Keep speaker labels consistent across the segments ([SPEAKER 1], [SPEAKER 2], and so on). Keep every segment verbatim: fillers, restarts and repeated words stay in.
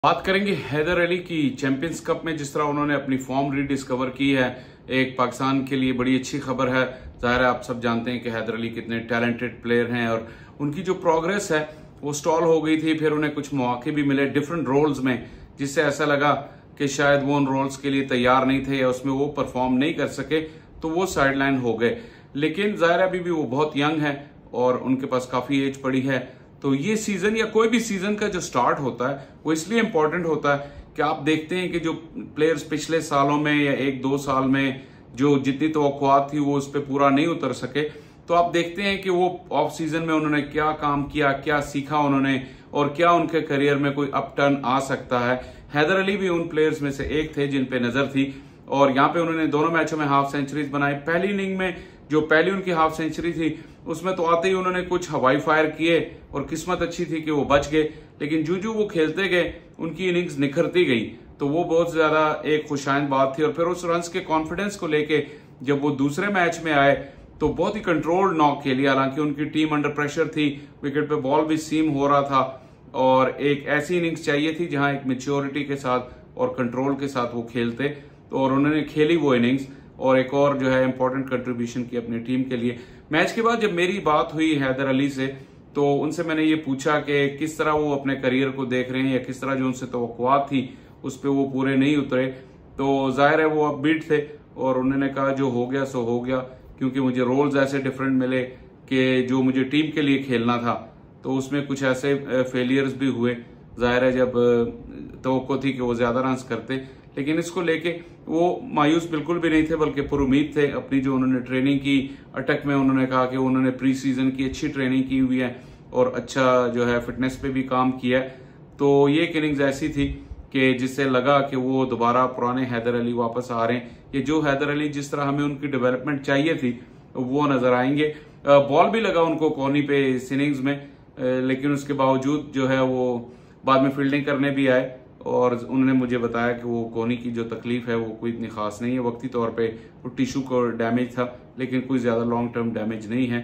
[SPEAKER 1] बात करेंगे हैदर अली की। चैंपियंस कप में जिस तरह उन्होंने अपनी फॉर्म रीडिस्कवर की है, एक पाकिस्तान के लिए बड़ी अच्छी खबर है। जाहिर है आप सब जानते हैं कि हैदर अली कितने टैलेंटेड प्लेयर हैं और उनकी जो प्रोग्रेस है वो स्टॉल हो गई थी। फिर उन्हें कुछ मौके भी मिले डिफरेंट रोल्स में, जिससे ऐसा लगा कि शायद वो उन रोल्स के लिए तैयार नहीं थे या उसमें वो परफॉर्म नहीं कर सके, तो वो साइडलाइन हो गए। लेकिन जाहिर है अभी भी वो बहुत यंग है और उनके पास काफी एज पड़ी है। तो ये सीजन या कोई भी सीजन का जो स्टार्ट होता है वो इसलिए इंपॉर्टेंट होता है कि आप देखते हैं कि जो प्लेयर्स पिछले सालों में या एक दो साल में जो जितनी तवक्कुआत थी वो उस पर पूरा नहीं उतर सके, तो आप देखते हैं कि वो ऑफ सीजन में उन्होंने क्या काम किया, क्या सीखा उन्होंने और क्या उनके करियर में कोई अप टर्न आ सकता है। हैदर अली भी उन प्लेयर्स में से एक थे जिन पे नजर थी और यहाँ पे उन्होंने दोनों मैचों में हाफ सेंचुरीज बनाई। पहली इनिंग में जो पहली उनकी हाफ सेंचुरी थी उसमें तो आते ही उन्होंने कुछ हवाई फायर किए और किस्मत अच्छी थी कि वो बच गए, लेकिन जू जू वो खेलते गए उनकी इनिंग्स निखरती गई, तो वो बहुत ज्यादा एक खुशाइंद बात थी। और फिर उस रन्स के कॉन्फिडेंस को लेके जब वो दूसरे मैच में आए तो बहुत ही कंट्रोल्ड नॉक खेली, हालांकि उनकी टीम अंडर प्रेशर थी, विकेट पे बॉल भी सीम हो रहा था और एक ऐसी इनिंग्स चाहिए थी जहां एक मेच्योरिटी के साथ और कंट्रोल के साथ वो खेलते, तो और उन्होंने खेली वो इनिंग्स और एक और जो है इंपॉर्टेंट कंट्रीब्यूशन की अपनी टीम के लिए। मैच के बाद जब मेरी बात हुई हैदर अली से तो उनसे मैंने ये पूछा कि किस तरह वो अपने करियर को देख रहे हैं या किस तरह जो उनसे तवक्कुआत थी उस पर वो पूरे नहीं उतरे। तो जाहिर है वो अपबीट थे और उन्होंने कहा जो हो गया सो हो गया, क्योंकि मुझे रोल्स ऐसे डिफरेंट मिले कि जो मुझे टीम के लिए खेलना था तो उसमें कुछ ऐसे फेलियर्स भी हुए। जाहिर है जब तवक्को थी कि वो ज्यादा रन्स करते, लेकिन इसको लेके वो मायूस बिल्कुल भी नहीं थे बल्कि पुरुमीद थे। अपनी जो उन्होंने ट्रेनिंग की अटक में उन्होंने कहा कि उन्होंने प्री सीजन की अच्छी ट्रेनिंग की हुई है और अच्छा जो है फिटनेस पे भी काम किया है। तो ये एक इनिंग्स ऐसी थी कि जिससे लगा कि वो दोबारा पुराने हैदर अली वापस आ रहे हैं। ये जो हैदर अली जिस तरह हमें उनकी डेवलपमेंट चाहिए थी वो नजर आएंगे। बॉल भी लगा उनको कोहनी पे इस इनिंग्स में, लेकिन उसके बावजूद जो है वो बाद में फील्डिंग करने भी आए और उन्होंने मुझे बताया कि वो कोहनी की जो तकलीफ है वो कोई इतनी खास नहीं है, वक्ती तौर पे वो टिश्यू को डैमेज था लेकिन कोई ज्यादा लॉन्ग टर्म डैमेज नहीं है।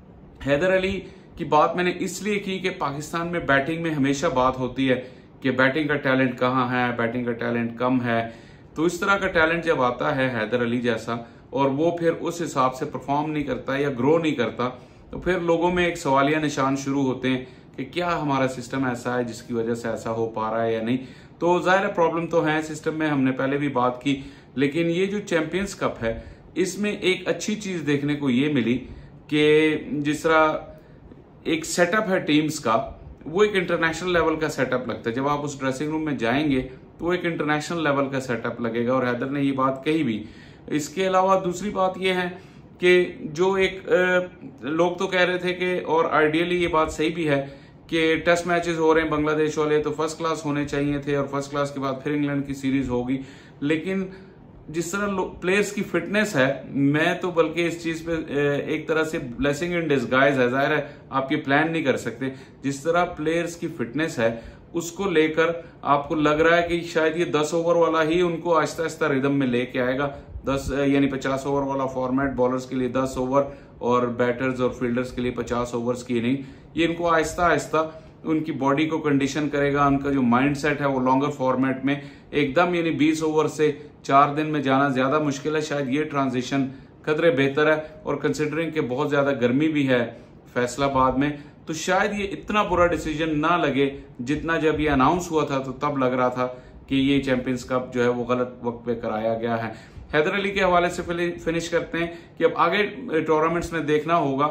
[SPEAKER 1] हैदर अली की बात मैंने इसलिए की कि पाकिस्तान में बैटिंग में हमेशा बात होती है कि बैटिंग का टैलेंट कहाँ है, बैटिंग का टैलेंट कम है। तो इस तरह का टैलेंट जब आता है हैदर अली जैसा और वो फिर उस हिसाब से परफॉर्म नहीं करता या ग्रो नहीं करता, तो फिर लोगों में एक सवालिया निशान शुरू होते हैं कि क्या हमारा सिस्टम ऐसा है जिसकी वजह से ऐसा हो पा रहा है या नहीं। तो जाहिर है प्रॉब्लम तो है सिस्टम में, हमने पहले भी बात की, लेकिन ये जो चैंपियंस कप है इसमें एक अच्छी चीज देखने को ये मिली कि जिस तरह एक सेटअप है टीम्स का वो एक इंटरनेशनल लेवल का सेटअप लगता है। जब आप उस ड्रेसिंग रूम में जाएंगे तो वो एक इंटरनेशनल लेवल का सेटअप लगेगा और हैदर ने ये बात कही भी। इसके अलावा दूसरी बात यह है कि जो एक आ, लोग तो कह रहे थे कि और आइडियली ये बात सही भी है कि टेस्ट मैचेस हो रहे हैं बांग्लादेश वाले तो फर्स्ट क्लास होने चाहिए थे और फर्स्ट क्लास के बाद फिर इंग्लैंड की सीरीज होगी, लेकिन जिस तरह प्लेयर्स की फिटनेस है मैं तो बल्कि इस चीज पे एक तरह से ब्लेसिंग इन डिस्गाइज है। जाहिर है आप ये प्लान नहीं कर सकते, जिस तरह प्लेयर्स की फिटनेस है उसको लेकर आपको लग रहा है कि शायद ये दस ओवर वाला ही उनको आहिस्ता आहिस्ता रिदम में लेके आएगा। दस यानी पचास ओवर वाला फॉर्मेट, बॉलर्स के लिए दस ओवर और बैटर्स और फील्डर्स के लिए पचास ओवर्स की इनिंग, ये इनको आहिस्ता आहिस्ता उनकी बॉडी को कंडीशन करेगा। उनका जो माइंडसेट है वो लॉन्गर फॉर्मेट में एकदम यानी बीस ओवर से चार दिन में जाना ज्यादा मुश्किल है। शायद ये ट्रांजिशन कदरे बेहतर है और कंसिडरिंग के बहुत ज्यादा गर्मी भी है फैसलाबाद में, तो शायद ये इतना बुरा डिसीजन ना लगे जितना जब ये अनाउंस हुआ था तो तब लग रहा था कि ये चैंपियंस कप जो है वो गलत वक्त पे कराया गया है। हैदर अली के हवाले से फिनिश करते हैं कि अब आगे टूर्नामेंट्स में देखना होगा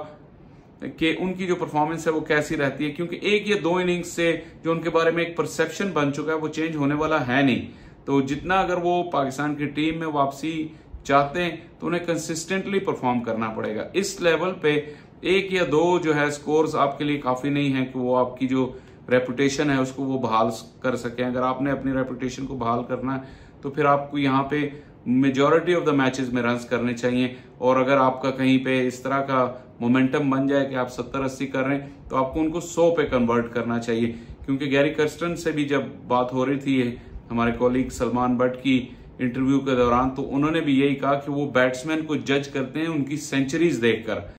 [SPEAKER 1] कि उनकी जो परफॉर्मेंस है वो कैसी रहती है, क्योंकि एक या दो इनिंग्स से जो उनके बारे में एक परसेप्शन बन चुका है वो चेंज होने वाला है नहीं। तो जितना अगर वो पाकिस्तान की टीम में वापसी चाहते हैं तो उन्हें कंसिस्टेंटली परफॉर्म करना पड़ेगा। इस लेवल पे एक या दो जो है स्कोर्स आपके लिए काफी नहीं है कि वो आपकी जो रेपुटेशन है उसको वो बहाल कर सके। अगर आपने अपनी रेपुटेशन को बहाल करना है तो फिर आपको यहाँ पे मेजॉरिटी ऑफ द मैचेस में रन्स करने चाहिए, और अगर आपका कहीं पे इस तरह का मोमेंटम बन जाए कि आप सत्तर अस्सी कर रहे हैं तो आपको उनको सौ पे कन्वर्ट करना चाहिए। क्योंकि गैरी कर्स्टन से भी जब बात हो रही थी हमारे कॉलीग सलमान बट की इंटरव्यू के दौरान, तो उन्होंने भी यही कहा कि वो बैट्समैन को जज करते हैं उनकी सेंचुरीज देखकर।